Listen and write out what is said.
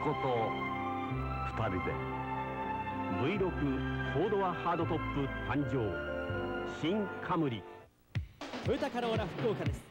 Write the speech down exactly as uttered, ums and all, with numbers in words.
子とふたりで ブイろく フォードアハードトップ誕生。新カムリ。 トヨタカローラ福岡です。